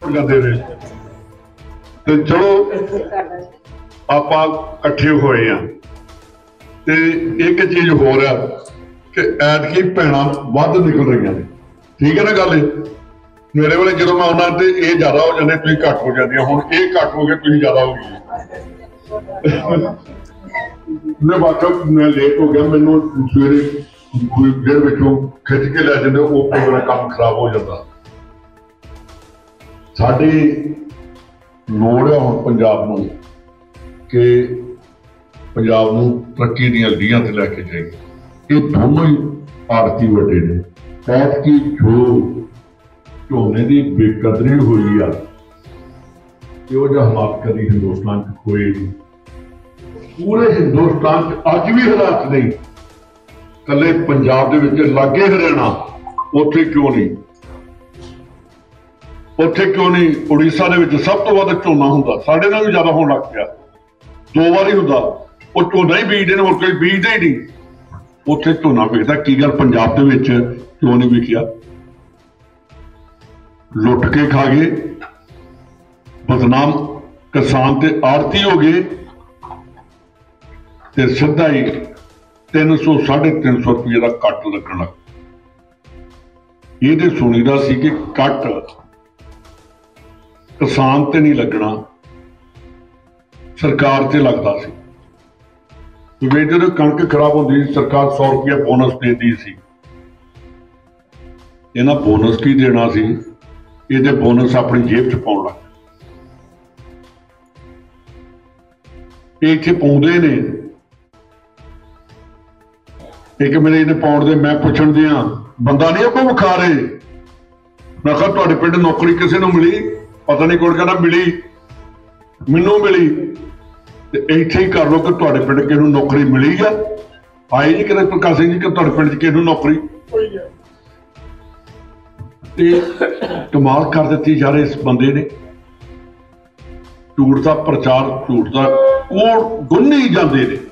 जाते रहे। तो चलो आप इकट्ठे होए हैं ते एक चीज होर है कि ऐतकी भैणां वध निकल रही ने, ठीक है ना गल। मेरे वाले जो मैं आना तो ये ज्यादा हो जाते, तुम घट हो जाती, हुण ये घट हो गए, तुम ज्यादा हो गई। मैं वाकई मैं लेट हो गया, मैनू सवेरे जेल विचों खिंच के लै जाते, वो मेरा काम खराब हो जाता। साडी लोड़ है हुण पंजाब नूं कि पंजाब नूं तरक्की दीआं लीहां ते लैके जाइए। ये दोनों ही आड़ती वड्डे ने। ऐतकी जो झोने की बेकदरी हुई आ, इहो जिहा हालात कभी हिंदुस्तान च होए नहीं। पूरे हिंदुस्तान च अज भी हालात नहीं, कल्ले पंजाब दे विच लागे हरियाणा, उत्थे क्यों नहीं, उत्थे क्यों नहीं। उड़ीसा दे विच सब तो वध झोना हुंदा, साडे नाल भी ज्यादा होण लग पिया। 2 वारी हुंदा, वो झोना ही बीजदे ने, होर कोई बीजदा ही नहीं। उत्थे झोना विकदा, की गल पंजाब दे विच क्यों नहीं विकिया? लुट के खा गए, बदनाम किसान ते आड़ती हो गए, ते सीधा ही 300 350 रुपये का कट लगन लग। ये सुनीदा सी कि कट किसान ते नहीं लगना, सरकार ते लगता सी। जो कणक खराब होती सरकार 100 रुपया बोनस देती सी। इन्हां बोनस की देना सी, ये बोनस अपनी जेब च पाउण लग पे। इत्थे पाउंदे ने, एक मेरे इन्हें पाउंड दे, मैं पुछण दिया बंदा नहीं आपको विखा रहे। मैं कहा तुहाडे पिंड नौकरी किसी नूं मिली? पता नहीं कौन कहना मिली, मैनू मिली। इत्थे ही कर लो कि तुहाडे पिंड किसी नूं नौकरी मिली है। आए जी कहते प्रकाश सिंह जी कि तुहाडे पिंड किसी नूं नौकरी? कमाल कर दी यार इस बंदे ने। झूठ का प्रचार, झूठ का कोड़ गुन्नी जाते ने।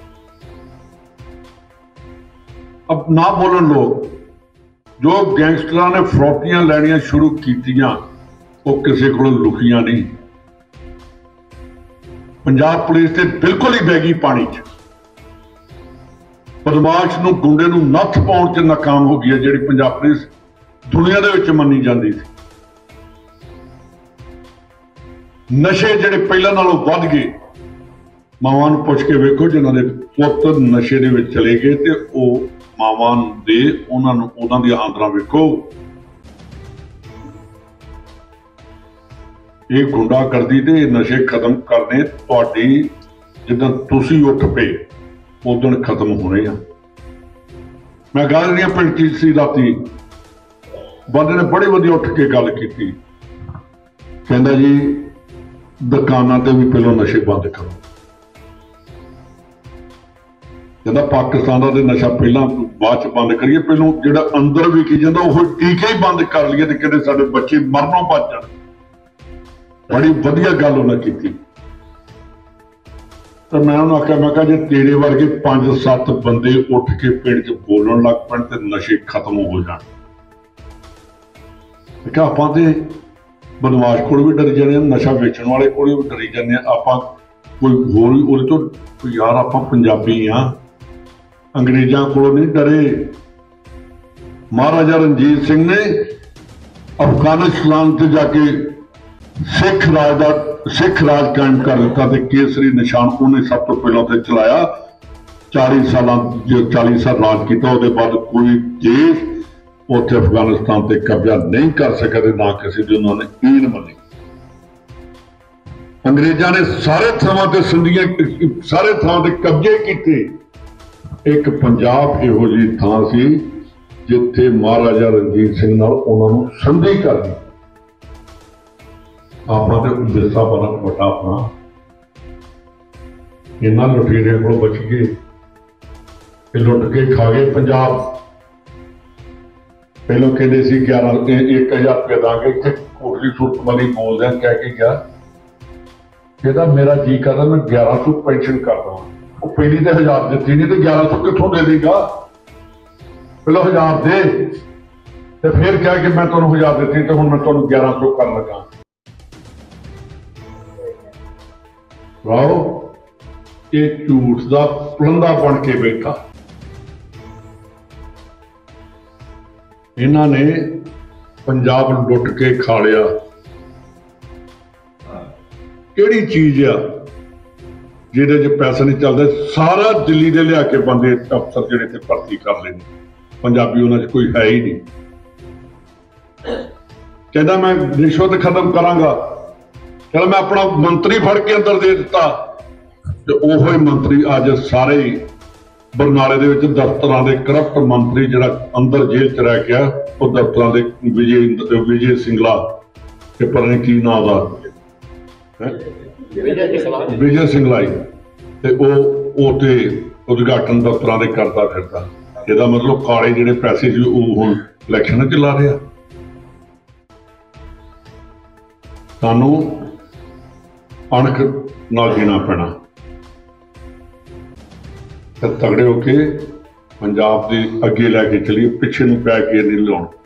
अब ना बोलन लोग, जो गैंगस्टरां ने फरौतियां लैनियां शुरू कीतियां, वो किसी को लुकियां नहीं। पंजाब पुलिस ते बिल्कुल ही बह गई पानी च। बदमाश नूं, गुंडे नूं नत्थ पाउण च नाकाम हो गई है, जिहड़ी पंजाब पुलिस दुनिया दे विच मन्नी जाती थी। नशे जिहड़े पहलां नालों वध गए। मावां नूं पुछ के वेखो जिन्हां दे पुत्त नशे दे विच चले गए, ते वो मावां दे उन्हां दी आंदरां वेखो। ये गुंडागर्दी ते नशे खत्म करने तुहाडी जिद्दां तुसीं उठ पे उदण खत्म होने आ। मैं गल नहीं पिंड च सी, राती बंदे ने बड़ी वधिया उठ के गल की, कहंदा जी दुकानां ते भी पहलों नशे बंद करो। कहंदा पाकिस्तान का नशा पहला बाद च बंद करिए, पहलों जिहड़ा अंदर विकी जांदा ओह टीके ही बंद कर लईए, ते किते साडे बच्चे मरनों बच जाण। बड़ी वधिया गल उन्हें की। तो मैं उन्होंने आख्या, मैं कहा जे तेरे वर्गे 5-7 बंदे उठ के पिंड च बोलन लग पैण ते नशे खत्म हो जाण। क्या आपां ते बदमाश कोल भी डरी जाने, नशा वेचण वाले कोल भी डरी जाने, आपां कोई होर भी उहदे तो यार आपां पंजाबी हाँ, अंग्रेजां कोलों नहीं डरे। महाराजा रणजीत सिंह ने अफगानिस्तान से जाके सिख राज कायम कर दिता, ते केसरी निशान उन्हें सब तो पहला ते चलाया। 40 साल राज किया, उसके बाद कोई देश उत्थे अफगानिस्तान ते कब्जा नहीं कर सका, ना किसी की उन्होंने ईन मनी। अंग्रेजा ने सारे थावां ते संधियां, सारे थावां ते कब्जे किए। एक पंजाब इहो जी थां सी जिथे महाराजा रणजीत सिंह नाल उन्हां नूं संधि कर दी। आपां ते विरसा बड़ा वड्डा अपना, इन्हां लुटेरियां कोलों बच गए, लुट के खा गए पंजाब। पहलों कहते 1,000 रुपया दांगे, इतने कोटली सूरत वाली बोलदे कह के गया, कहता मेरा जी करदा मैं 1100 पेंशन कर दवां। वो पहली तो 1000 दी नहीं, तो 1100 कितों दे देगा? पहले 1000 दे, फिर कह के मैं तुहानूं 1000 दी, तो हुण मैं तुहानूं 1100 कर लगा। ਰਾਓ ਇਹ ਝੂਠ ਦਾ ਪਲੰਦਾ ਬਣ ਕੇ ਬੈਠਾ। ਇਹਨਾਂ ਨੇ ਪੰਜਾਬ ਲੁੱਟ ਕੇ ਖਾ ਲਿਆ। ਕਿਹੜੀ ਚੀਜ਼ ਆ ਜਿਹਦੇ 'ਚ ਪੈਸਾ ਨਹੀਂ ਚੱਲਦਾ? ਸਾਰਾ ਦਿੱਲੀ ਦੇ ਲਿਆ ਕੇ ਬੰਦੇ ਅਫਸਰ ਜਿਹੜੇ ਤੇ ਭਰਤੀ ਕਰ ਲੈਂਦੇ, ਪੰਜਾਬੀ ਉਹਨਾਂ 'ਚ ਕੋਈ ਹੈ ਹੀ ਨਹੀਂ। ਕਹਿੰਦਾ ਮੈਂ ਰਿਸ਼ਵਤ ਖਤਮ ਕਰਾਂਗਾ, ਕਹਿੰਦਾ ਮੈਂ ਆਪਣਾ ਮੰਤਰੀ ਫੜ ਕੇ ਅੰਦਰ ਦੇ ਦਿੱਤਾ, ਤੇ ਉਹੋ ਹੀ ਮੰਤਰੀ ਅੱਜ ਸਾਰੇ ਹੀ ਬਰਨਾਲੇ ਦੇ ਵਿੱਚ ਦਫ਼ਤਰਾਂ ਦੇ ਕਰਪਟ ਮੰਤਰੀ ਜਿਹੜਾ ਅੰਦਰ ਜੇਲ੍ਹ 'ਚ ਰਹਿ ਗਿਆ, ਉਹ ਦਫ਼ਤਰਾਂ ਦੇ ਵਿਜੇ ਸਿੰਗਲਾ ਤੇ ਪਤਾ ਨਹੀਂ ਕੀ ਨਾਂ ਦਾ ਵਿਜੇ ਸਿੰਗਲਾ ਤੇ ਉਹ ਤੇ ਉਦਘਾਟਨ ਦਫ਼ਤਰਾਂ ਦੇ ਕਰਦਾ ਫਿਰਦਾ। ਇਹਦਾ ਮਤਲਬ ਕਾਲੇ ਜਿਹੜੇ ਪੈਸੇ ਸੀ ਉਹ ਹੁਣ ਇਲੈਕਸ਼ਨਾਂ 'ਚ ਲਾ ਰਿਹਾ। ਸਾਨੂੰ ਅਣਖ ਨਾਲ ਜੀਣਾ ਪੈਣਾ ਤੇ ਤਗੜੇ ਹੋ ਕੇ ਪੰਜਾਬ ਦੇ ਅੱਗੇ ਲੈ ਕੇ ਚੱਲੀਏ, ਪਿੱਛੇ ਨੂੰ ਪੈ ਕੇ ਨਹੀਂ ਲਾਉਣ।